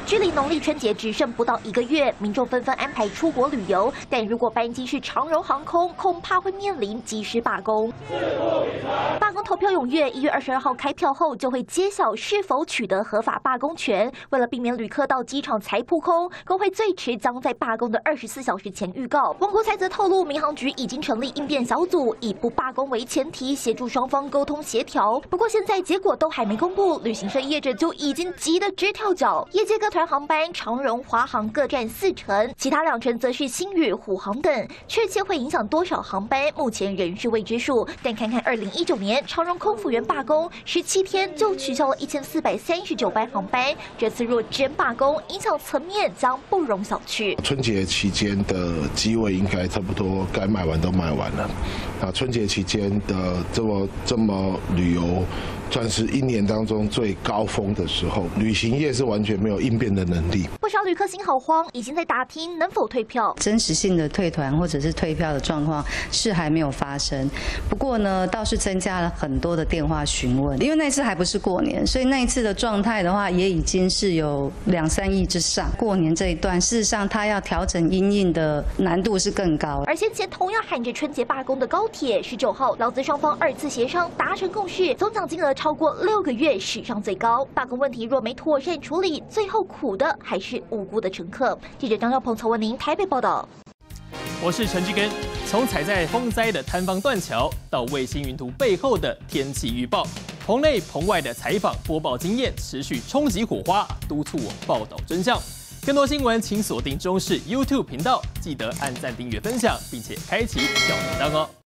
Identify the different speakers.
Speaker 1: 距离农历春节只剩不到1个月，民众纷纷安排出国旅游，但如果班机是长荣航空，恐怕会面临机师罢工。罢工投票踊跃，1月22号开票后就会揭晓是否取得合法罢工权。为了避免旅客到机场才扑空，工会最迟将在罢工的24小时前预告。翁国才则透露，民航局已经成立应变小组，以不罢工为前提，协助双方沟通协调。不过现在结果都还没公布，旅行社业者就已经急得直跳脚。业界各团航班，长荣、华航各占4成，其他2成则是星宇、虎航等。确切会影响多少航班，目前仍是未知数。但看看2019年长荣空服员罢工，17天就取消了1439班航班。这次若真罢工，影响层面将不容小觑。
Speaker 2: 春节期间的机位应该差不多该卖完都卖完了。春节期间的这么旅游，算是1年当中最高峰的时候，旅行业是完全没有应变的能力。
Speaker 1: 不少旅客心好慌，已经在打听能否退票。
Speaker 3: 真实性的退团或者是退票的状况是还没有发生，不过呢，倒是增加了很多的电话询问，因为那次还不是过年，所以那一次的状态的话，也已经是有2、3亿之上。过年这一段，事实上它要调整因应的难度是更高。
Speaker 1: 而先前同样喊着春节罢工的高铁，19号劳资双方2次协商达成共识，总奖金额超过6个月史上最高。罢工问题若没妥善处理，最后苦的还是无辜的乘客。记者张耀鹏、曹文宁台北报道。
Speaker 4: 我是陈志根。从踩在风灾的坍方断桥，到卫星云图背后的天气预报，棚内棚外的采访播报经验持续冲击火花，督促我报道真相。更多新闻请锁定中视 YouTube 频道，记得按赞、订阅、分享，并且开启小铃铛哦。